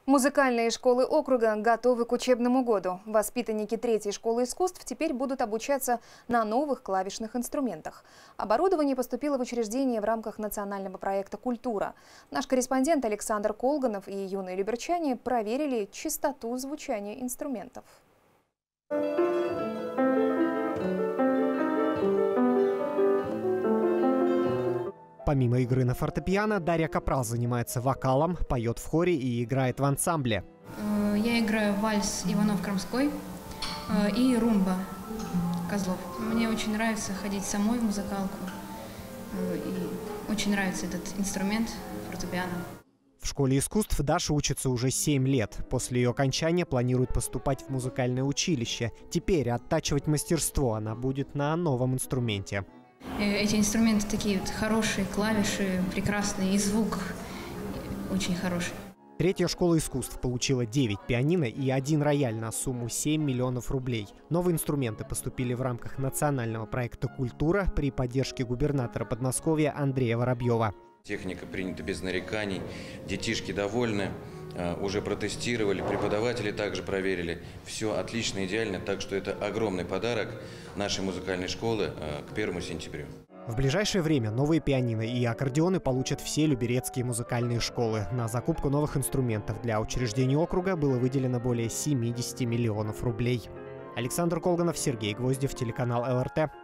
Музыкальные школы округа готовы к учебному году. Воспитанники 3-й школы искусств теперь будут обучаться на новых клавишных инструментах. Оборудование поступило в учреждение в рамках национального проекта «Культура». Наш корреспондент Александр Колганов и юные люберчане проверили чистоту звучания инструментов. Помимо игры на фортепиано, Дарья Капрал занимается вокалом, поет в хоре и играет в ансамбле. Я играю вальс Иванов-Крамской и румба Козлов. Мне очень нравится ходить самой в музыкалку. И очень нравится этот инструмент фортепиано. В школе искусств Даша учится уже 7 лет. После ее окончания планирует поступать в музыкальное училище. Теперь оттачивать мастерство она будет на новом инструменте. Эти инструменты такие вот хорошие, клавиши прекрасные, и звук очень хороший. 3-я школа искусств получила 9 пианино и 1 рояль на сумму 7 миллионов рублей. Новые инструменты поступили в рамках национального проекта «Культура» при поддержке губернатора Подмосковья Андрея Воробьева. Техника принята без нареканий, детишки довольны, уже протестировали, преподаватели также проверили. Все отлично, идеально, так что это огромный подарок нашей музыкальной школы к 1 сентября. В ближайшее время новые пианино и аккордеоны получат все люберецкие музыкальные школы. На закупку новых инструментов для учреждений округа было выделено более 70 миллионов рублей. Александр Колганов, Сергей Гвоздев, телеканал ЛРТ.